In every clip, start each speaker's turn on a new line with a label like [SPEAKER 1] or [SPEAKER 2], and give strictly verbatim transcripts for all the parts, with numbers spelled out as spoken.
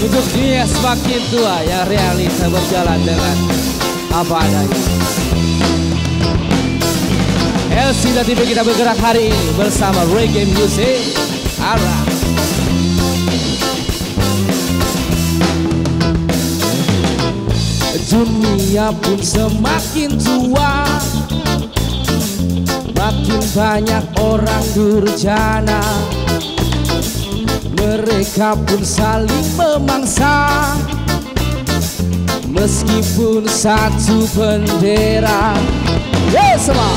[SPEAKER 1] Untuk dia semakin tua, yang realita berjalan dengan apa adanya. L C dan T V kita bergerak hari ini bersama Reggae Music Ara. Dunia pun semakin tua, makin banyak orang durjana. Mereka pun saling memangsa, meskipun satu bendera. Yes, semua.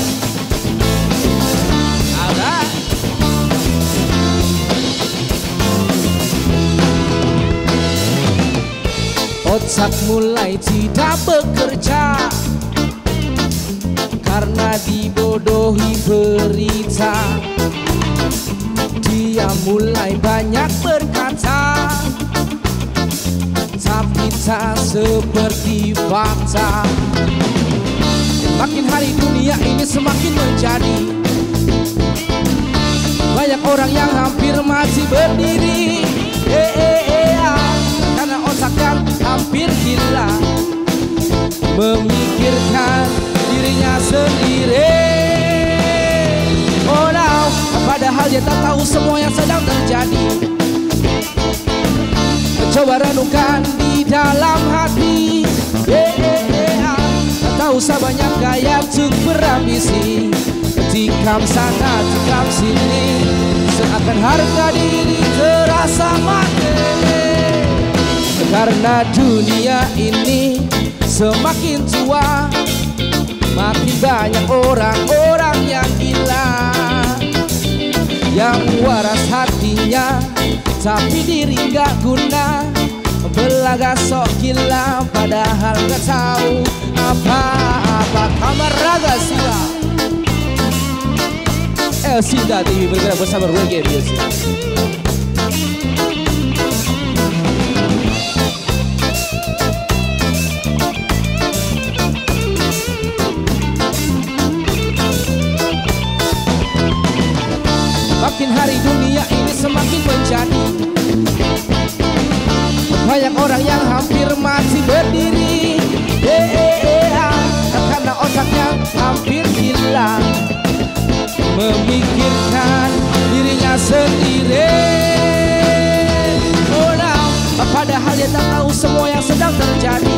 [SPEAKER 1] Otak mulai tidak bekerja karena dibodohi berita. Dia mulai banyak berkata, tapi tak seperti fakta. Makin hari dunia ini semakin menjadi banyak orang yang hampir mati berdiri. Eh, eh, eh, ah. Karena otak yang hampir gila, memikirkan dirinya sendiri. Oh no, padahal dia tak tahu semua yang sedang terjadi. Coba renungkan di dalam hati. Eh, eh, eh, ah. Tak usah banyak gaya untuk berambisi, tikam sana, tikam sini, seakan harga diri terasa mati. Karena dunia ini semakin tua, makin banyak orang-orang yang gila, yang waras hatinya tapi diri gak guna, belaga sok gila padahal gak tahu apa-apa. Kamar Raga Sila L C dan T V bergerak bersama Reggae Music. Makin hari dunia ini semakin menjadi banyak orang yang hampir mati berdiri. Eh, eh, eh, ah. Karena otaknya hampir gila, memikirkan dirinya sendiri. Oh no, padahal dia tak tahu semua yang sedang terjadi.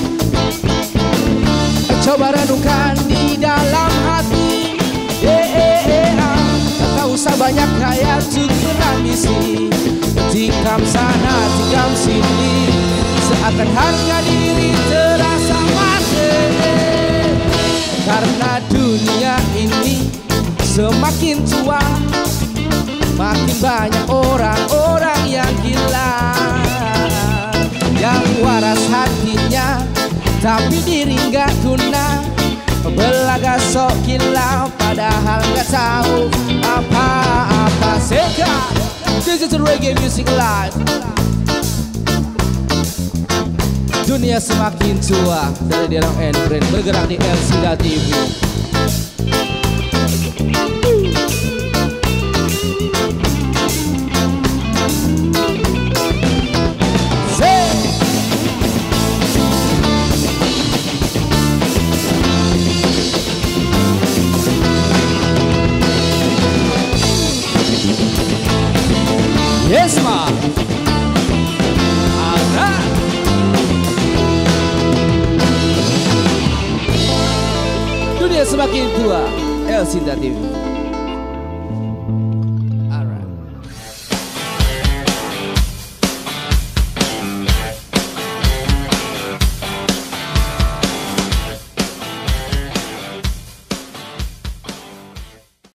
[SPEAKER 1] Coba renungkan di dalam hati. Eh, eh, eh, ah. Tak usah banyak gaya untuk berambisi, tikam sana, tikam sini, seakan harga diri terasa mati. Karena dunia ini semakin tua, makin banyak orang-orang yang gila, yang waras hatinya tapi diri gak guna, belaga sok gila padahal gak tahu apa-apa. Seka, this is Reggae Music Live. Dunia semakin tua dari Derang and Brand bergerak di L C dan T V. Yes, ma. Ada. Dunia semakin tua, L C dan T V.